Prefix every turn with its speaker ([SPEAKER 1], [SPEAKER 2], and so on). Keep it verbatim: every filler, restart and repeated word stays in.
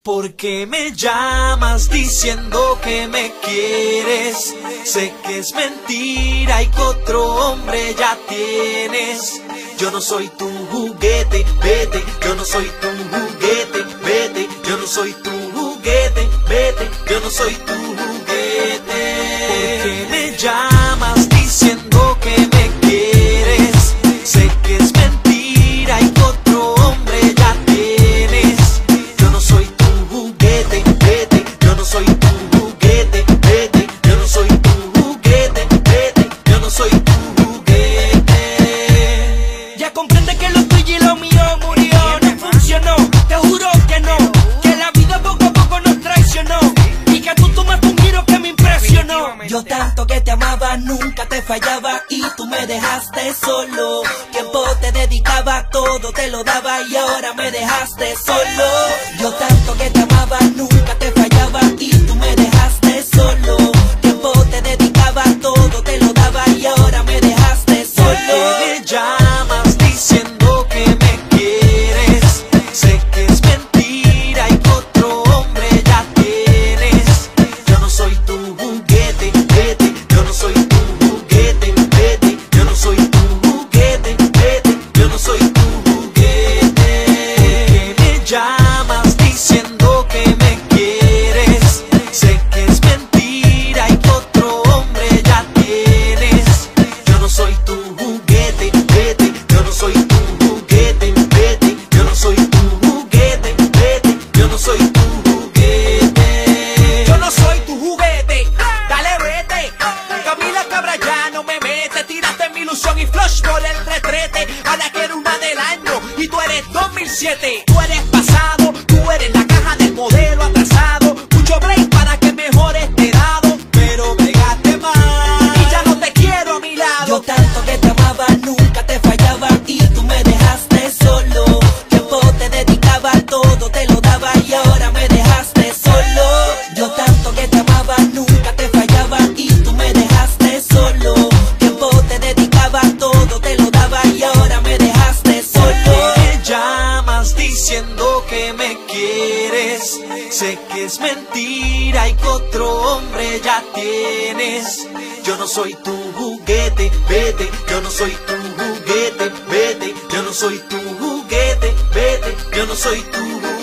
[SPEAKER 1] ¿Por qué me llamas diciendo que me quieres? Sé que es mentira y que otro hombre ya tienes. Yo no soy tu juguete, vete. Yo no soy tu juguete, vete. Yo no soy tu juguete, vete. Yo no soy tu juguete. ¿Por qué me llamas diciendo que me quieres? Sé que es mentira y que otro hombre ya tienes. Yo no soy tu juguete, vete. Yo no soy tu juguete, vete. Yo no soy tu juguete, vete. Yo no soy tu juguete.
[SPEAKER 2] Ya comprende que lo tuyo y lo mío murió, no funcionó, te juro que no. Que la vida poco a poco nos traicionó y que tú tomaste un giro que me impresionó. Yo tanto que te amaba, nunca te fallaba y tú me dejaste solo. Tiempo te dedicaba, todo te lo daba y ahora me dejaste solo. Yo tanto que te amaba, nunca te fallaba y tú me dejaste solo. Tiempo te dedicaba, todo te lo daba y ahora me dejaste solo.
[SPEAKER 1] ¿Por qué me llamas diciendo que me quieres? Sé que es mentira y que otro hombre ya tienes. Yo no soy tu juguete, vete. Yo no soy tu juguete, vete. Yo no soy tu juguete, vete. Yo no soy tu juguete. ¿Por qué me llamas diciendo que me quieres? Sé que es mentira y que otro hombre ya tienes. Yo no soy tu juguete, vete. Yo no soy tu juguete, vete. Yo no soy tu juguete, vete. Yo no soy tu juguete.
[SPEAKER 2] Yo no soy tu juguete, dale vete. Camila Cabra ya no me mete. Tiraste mi ilusión y flush por el retrete. Ahora quiero una del año y tú eres dos mil siete. Tú eres pasado, tú eres la caja del modelo atrasado. Mucho break para que mejores te he dado, pero pegaste mal y ya no te quiero a mi lado. Yo tanto que te amaba, nunca te fallaba y tú me dejaste solo. Tiempo te dedicaba, todo te lo daba y ahora me dejaste solo. Yo tanto que te amaba, nunca te fallaba y tú me dejaste solo. Tiempo te dedicaba, todo te lo daba y ahora me dejaste solo.
[SPEAKER 1] ¿Por qué me llamas diciendo que me quieres? Sé que es mentira y que otro hombre ya tienes. Yo no soy tu juguete, vete. Yo no soy tu juguete, vete. Yo no soy tu juguete, vete. Yo no soy tu juguete.